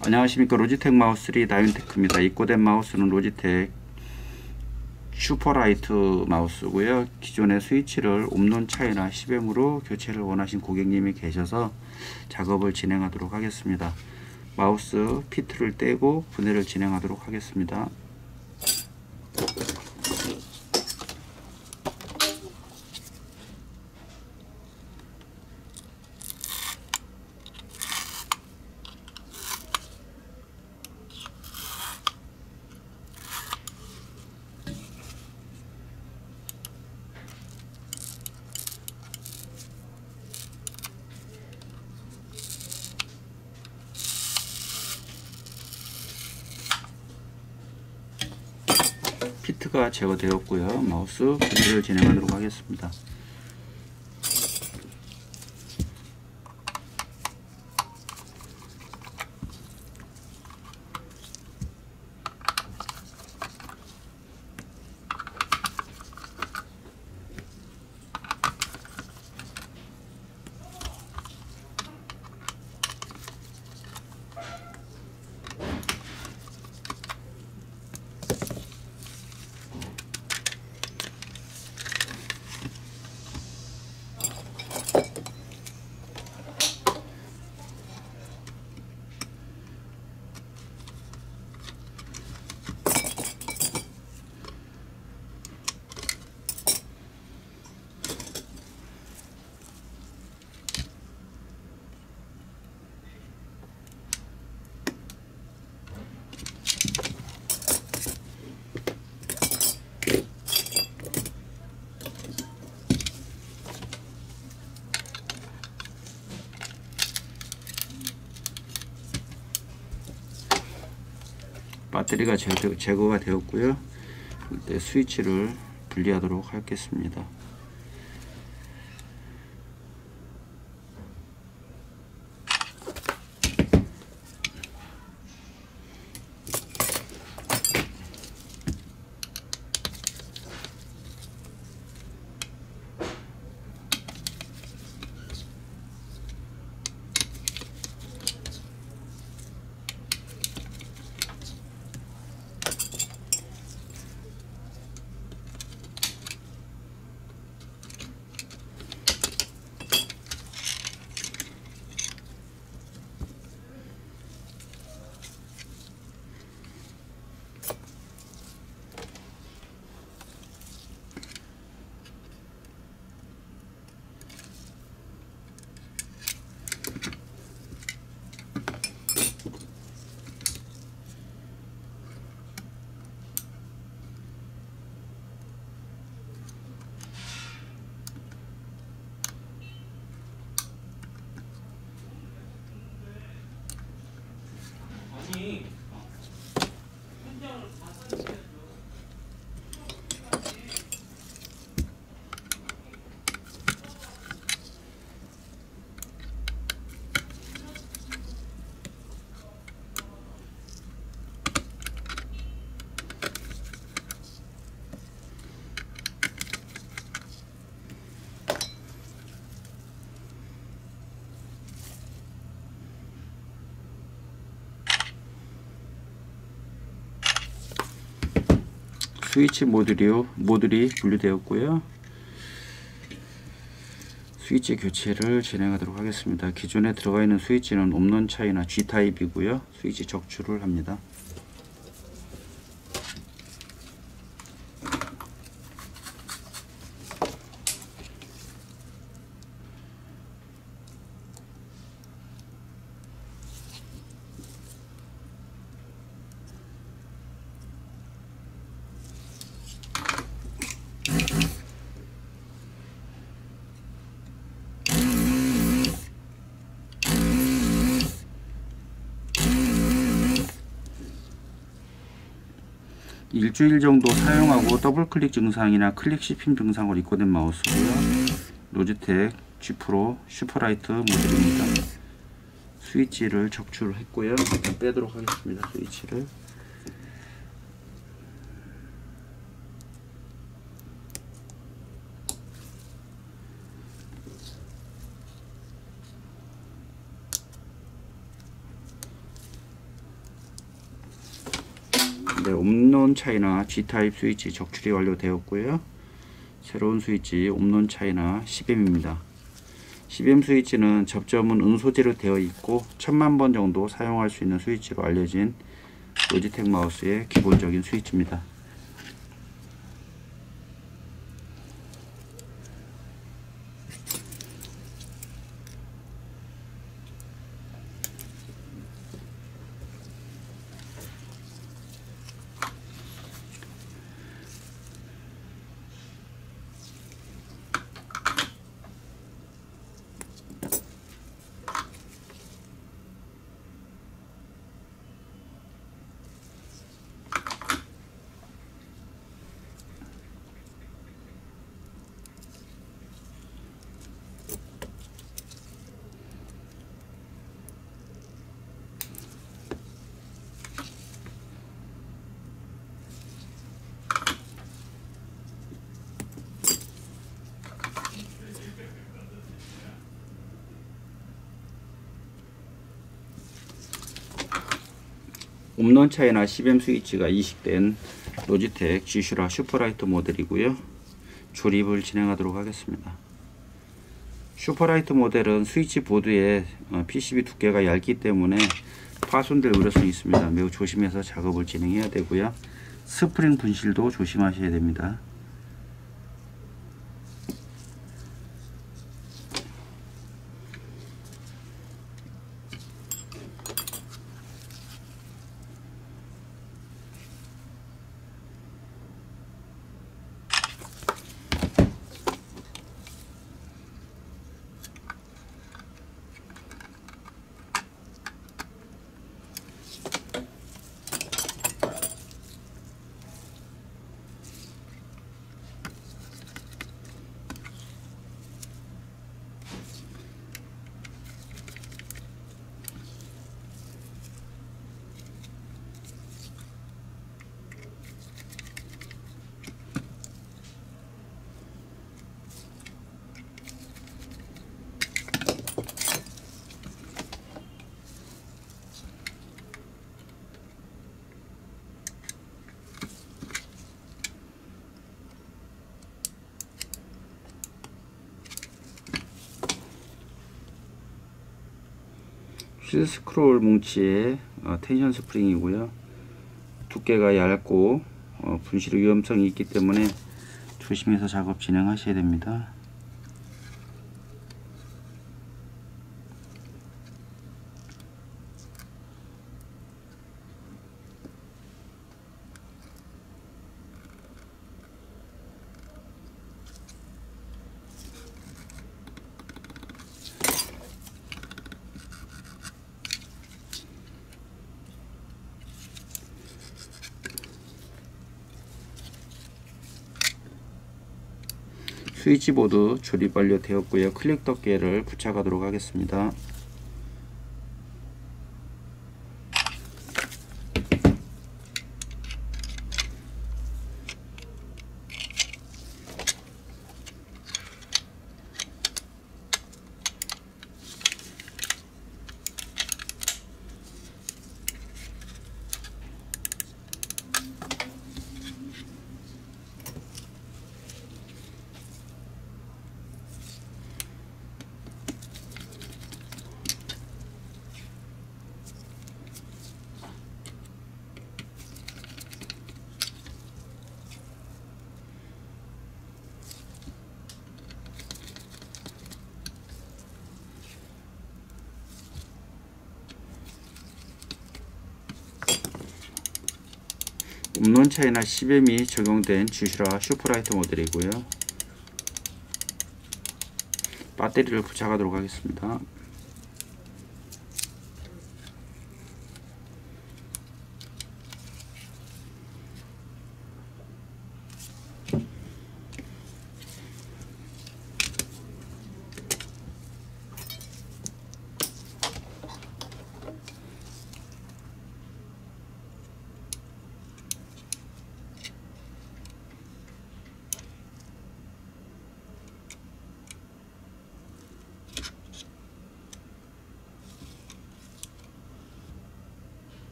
안녕하십니까. 로지텍 마우스3 다윤테크입니다. 입고된 마우스는 로지텍 슈퍼라이트 마우스고요. 기존의 스위치를 옴론 차이나 10M으로 교체를 원하신 고객님이 계셔서 작업을 진행하도록 하겠습니다. 마우스 피트를 떼고 분해를 진행하도록 하겠습니다. 피트가 제거되었고요. 마우스 분해를 진행하도록 하겠습니다. 배터리가 제거가 되었고요. 이때 스위치를 분리하도록 하겠습니다. 스위치 모듈이 분리되었고요. 스위치 교체를 진행하도록 하겠습니다. 기존에 들어가 있는 스위치는 옴론 차이나 G타입이고요. 스위치 적출을 합니다. 일주일 정도 사용하고 더블클릭 증상이나 클릭 씹힘 증상으로 입고된 마우스고요. 로지텍 G 프로 슈퍼라이트 모델입니다. 스위치를 적출했고요. 일단 빼도록 하겠습니다. 스위치를. 네, 옴논 차이나 G타입 스위치 적출이 완료되었고요. 새로운 스위치 옴논 차이나 10M입니다. 10M 스위치는 접점은 은소재로 되어 있고 1000만번 정도 사용할 수 있는 스위치로 알려진 로지텍 마우스의 기본적인 스위치입니다. 옴논 차이나 10M 스위치가 이식된 로지텍 G슈라 슈퍼라이트 모델이고요. 조립을 진행하도록 하겠습니다. 슈퍼라이트 모델은 스위치 보드의 PCB 두께가 얇기 때문에 파손될 우려성이 있습니다. 매우 조심해서 작업을 진행해야 되고요. 스프링 분실도 조심하셔야 됩니다. 실 스크롤 뭉치의 텐션 스프링이고요. 두께가 얇고 분실 위험성이 있기 때문에 조심해서 작업 진행하셔야 됩니다. 스위치보드 조립 완료되었고요. 클릭 덮개를 부착하도록 하겠습니다. 옴논 차이나 10M이 적용된 G슈라 슈퍼라이트 모델이고요. 배터리를 부착하도록 하겠습니다.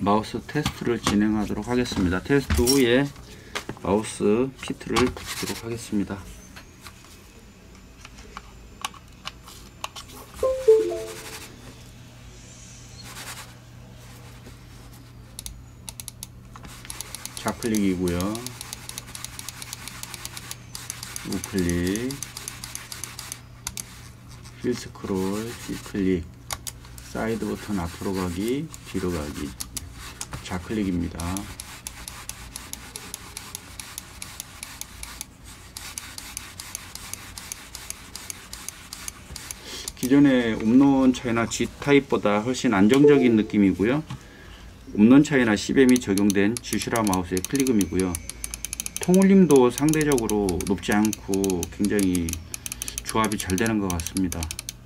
마우스 테스트를 진행하도록 하겠습니다. 테스트 후에 마우스 피트를 붙이도록 하겠습니다. 좌클릭이고요. 우클릭, 휠 스크롤, C클릭, 사이드 버튼 앞으로 가기, 뒤로 가기, 좌클릭입니다. 기존의 홈런 차이나 G타입보다 훨씬 안정적인 느낌이고요. 홈런 차이나 CBM이 적용된 주시라 마우스의 클릭음이고요. 통울림도 상대적으로 높지 않고 굉장히 조합이 잘 되는 것 같습니다.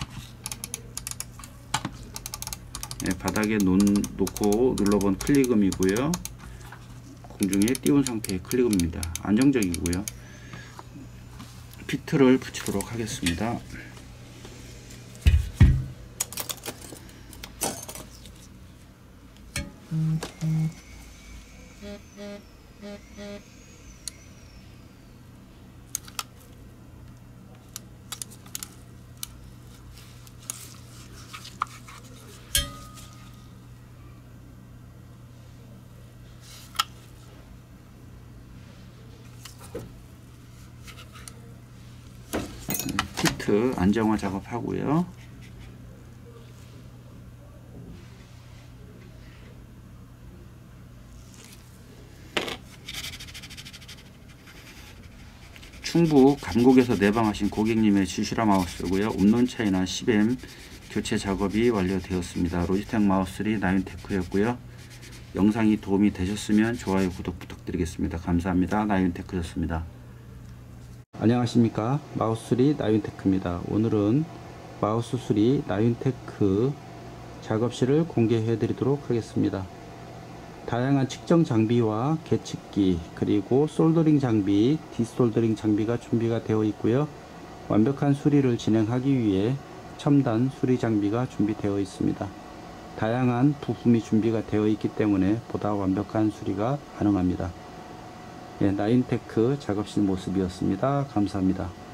네, 바닥에 놓고 눌러본 클릭음이고요. 공중에 띄운 상태의 클릭음입니다. 안정적이고요. 피트를 붙이도록 하겠습니다. 피트 안정화 작업하고요. 충북 감곡에서 내방하신 고객님의 주시라 마우스고요. 홈런 차이나 CBM 교체 작업이 완료되었습니다. 로지텍 마우스3 나윤테크였고요. 영상이 도움이 되셨으면 좋아요, 구독 부탁드리겠습니다. 감사합니다. 나윤테크였습니다. 안녕하십니까, 마우스3 나윤테크입니다. 오늘은 마우스3 나윤테크 작업실을 공개해 드리도록 하겠습니다. 다양한 측정 장비와 계측기, 그리고 솔더링 장비, 디솔더링 장비가 준비가 되어 있고요. 완벽한 수리를 진행하기 위해 첨단 수리 장비가 준비되어 있습니다. 다양한 부품이 준비가 되어 있기 때문에 보다 완벽한 수리가 가능합니다. 나윤테크 작업실 모습이었습니다. 감사합니다.